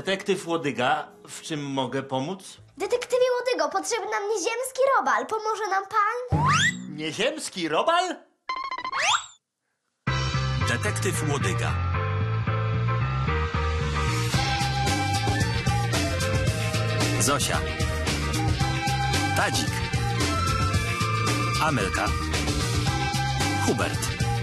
Detektyw Łodyga, w czym mogę pomóc? Detektywie Łodygo, potrzebny nam nieziemski robal. Pomoże nam pan? Nieziemski robal? Detektyw Łodyga. Zosia. Tadzik. Amelka. Hubert.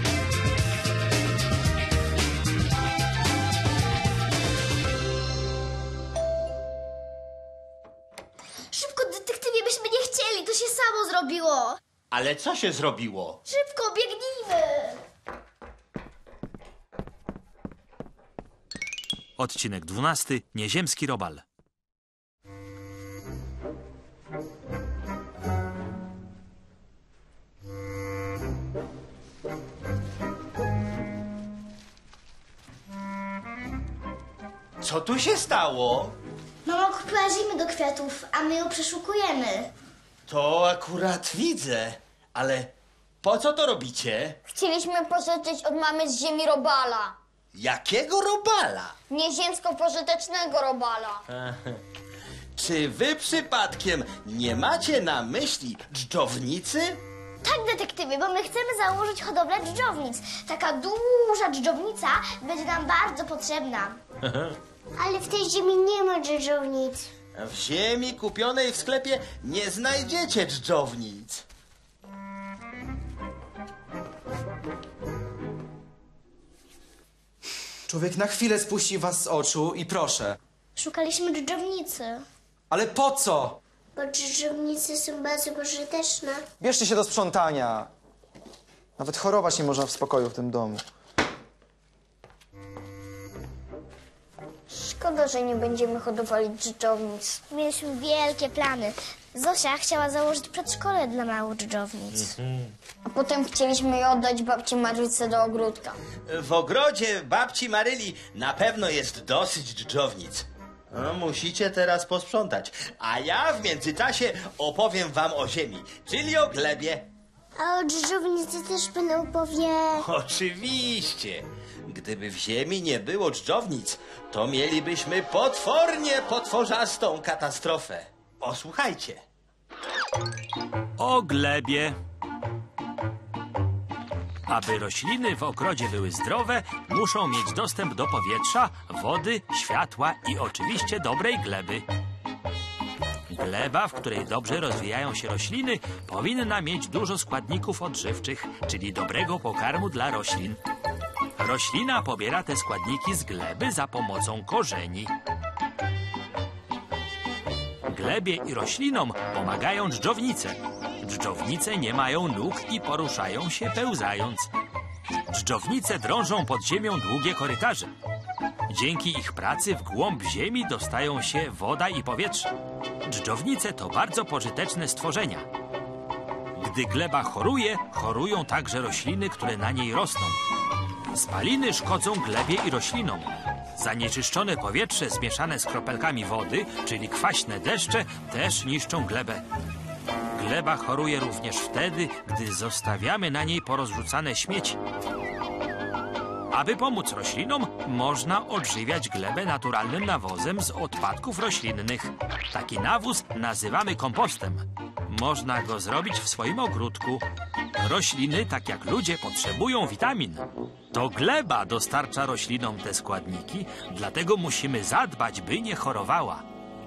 Szybko, detektywie, byśmy nie chcieli. To się samo zrobiło. Ale co się zrobiło? Szybko, biegnijmy. Odcinek 12. Nieziemski robal. Co tu się stało? Mama kupiła zimy do kwiatów, a my ją przeszukujemy. To akurat widzę, ale po co to robicie? Chcieliśmy pożyczyć od mamy z ziemi robala. Jakiego robala? Nieziemsko-pożytecznego robala. Czy wy przypadkiem nie macie na myśli dżdżownicy? Tak, detektywie, bo my chcemy założyć hodowlę dżdżownic. Taka duża dżdżownica będzie nam bardzo potrzebna. Ale w tej ziemi nie ma dżdżownic. W ziemi kupionej w sklepie nie znajdziecie dżdżownic. Człowiek na chwilę spuści was z oczu i proszę. Szukaliśmy dżdżownicy. Ale po co? Bo dżdżownice są bardzo pożyteczne. Bierzcie się do sprzątania. Nawet chorować nie można w spokoju w tym domu. Szkoda, że nie będziemy hodowali dżdżownic. Mieliśmy wielkie plany. Zosia chciała założyć przedszkole dla małych dżdżownic. A potem chcieliśmy je oddać babci Marzyce do ogródka. W ogrodzie babci Maryli na pewno jest dosyć dżdżownic. No, musicie teraz posprzątać. A ja w międzyczasie opowiem wam o ziemi, czyli o glebie. A o dżdżownicy też pan opowie. Oczywiście. Gdyby w ziemi nie było dżdżownic, to mielibyśmy potwornie potworzastą katastrofę. Posłuchajcie. O glebie. Aby rośliny w ogrodzie były zdrowe, muszą mieć dostęp do powietrza, wody, światła i oczywiście dobrej gleby. Gleba, w której dobrze rozwijają się rośliny, powinna mieć dużo składników odżywczych, czyli dobrego pokarmu dla roślin. Roślina pobiera te składniki z gleby za pomocą korzeni. Glebie i roślinom pomagają dżdżownice. Dżdżownice nie mają nóg i poruszają się pełzając. Dżdżownice drążą pod ziemią długie korytarze. Dzięki ich pracy w głąb ziemi dostają się woda i powietrze. Dżdżownice to bardzo pożyteczne stworzenia. Gdy gleba choruje, chorują także rośliny, które na niej rosną. Spaliny szkodzą glebie i roślinom. Zanieczyszczone powietrze zmieszane z kropelkami wody, czyli kwaśne deszcze, też niszczą glebę. Gleba choruje również wtedy, gdy zostawiamy na niej porozrzucane śmieci. Aby pomóc roślinom, można odżywiać glebę naturalnym nawozem z odpadków roślinnych. Taki nawóz nazywamy kompostem. Można go zrobić w swoim ogródku. Rośliny, tak jak ludzie, potrzebują witamin. To gleba dostarcza roślinom te składniki, dlatego musimy zadbać, by nie chorowała.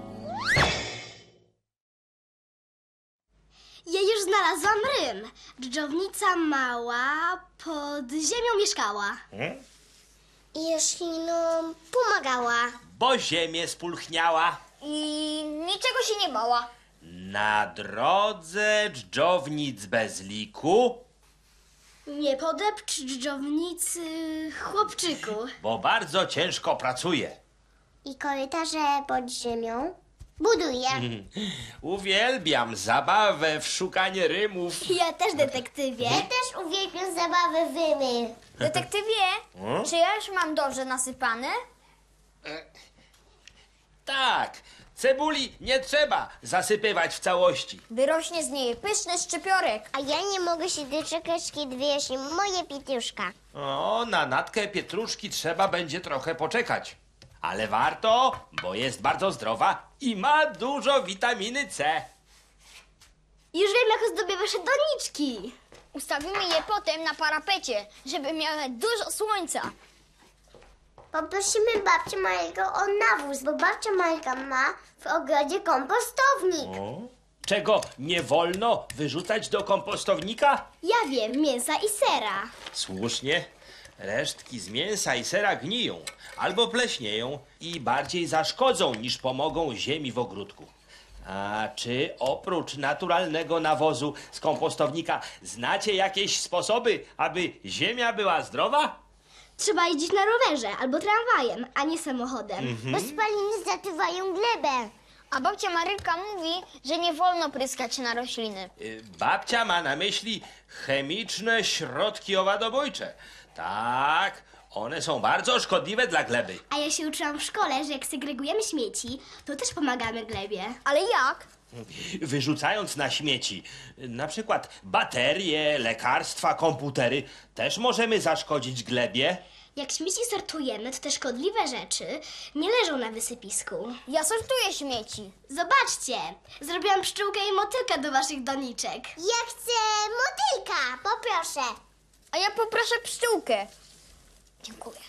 Ja już znalazłam rym. Dżdżownica mała pod ziemią mieszkała. I roślinom pomagała. Bo ziemię spulchniała. I niczego się nie bała. Na drodze dżdżownic bez liku, Nie podepcz dżdżownicy, chłopczyku. bo bardzo ciężko pracuje. I korytarze pod ziemią buduje. Uwielbiam zabawę w szukanie rymów. Ja też, detektywie. Ja też uwielbiam zabawę wymy. Detektywie, czy ja już mam dobrze nasypane? Tak, cebuli nie trzeba zasypywać w całości. Wyrośnie z niej pyszny szczypiorek. A ja nie mogę się doczekać, kiedy wyjaśni moje pietruszka. O, na natkę pietruszki trzeba będzie trochę poczekać. Ale warto, bo jest bardzo zdrowa i ma dużo witaminy C. Już wiem, jak ozdobię wasze doniczki. Ustawimy je potem na parapecie, żeby miały dużo słońca. Poprosimy babcię Marylkę o nawóz, bo babcia Marylka ma w ogrodzie kompostownik. Czego nie wolno wyrzucać do kompostownika? Ja wiem, mięsa i sera. Słusznie. Resztki z mięsa i sera gniją albo pleśnieją i bardziej zaszkodzą niż pomogą ziemi w ogródku. A czy oprócz naturalnego nawozu z kompostownika znacie jakieś sposoby, aby ziemia była zdrowa? Trzeba jeździć na rowerze albo tramwajem, a nie samochodem. Bo spaliny zatywają glebę. A babcia Marylka mówi, że nie wolno pryskać na rośliny. Babcia ma na myśli chemiczne środki owadobójcze. Tak, one są bardzo szkodliwe dla gleby. A ja się uczyłam w szkole, że jak segregujemy śmieci, to też pomagamy glebie. Ale jak? Wyrzucając na śmieci na przykład baterie, lekarstwa, komputery, też możemy zaszkodzić glebie. Jak śmieci sortujemy, to te szkodliwe rzeczy nie leżą na wysypisku. Ja sortuję śmieci. Zobaczcie, zrobiłam pszczółkę i motylka do waszych doniczek. Ja chcę motylka, poproszę. A ja poproszę pszczółkę. Dziękuję.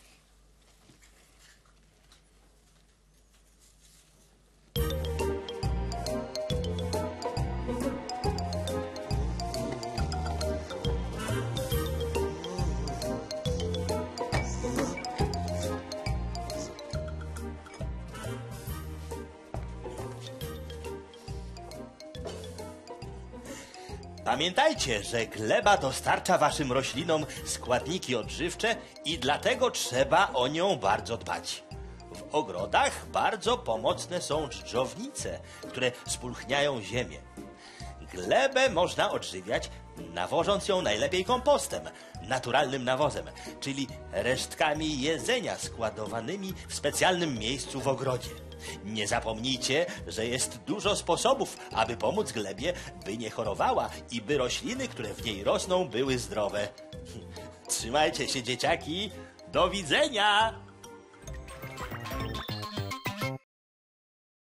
Pamiętajcie, że gleba dostarcza waszym roślinom składniki odżywcze i dlatego trzeba o nią bardzo dbać. W ogrodach bardzo pomocne są dżdżownice, które spulchniają ziemię. Glebę można odżywiać, nawożąc ją najlepiej kompostem, naturalnym nawozem, czyli resztkami jedzenia składowanymi w specjalnym miejscu w ogrodzie. Nie zapomnijcie, że jest dużo sposobów, aby pomóc glebie, by nie chorowała i by rośliny, które w niej rosną, były zdrowe. Trzymajcie się, dzieciaki. Do widzenia!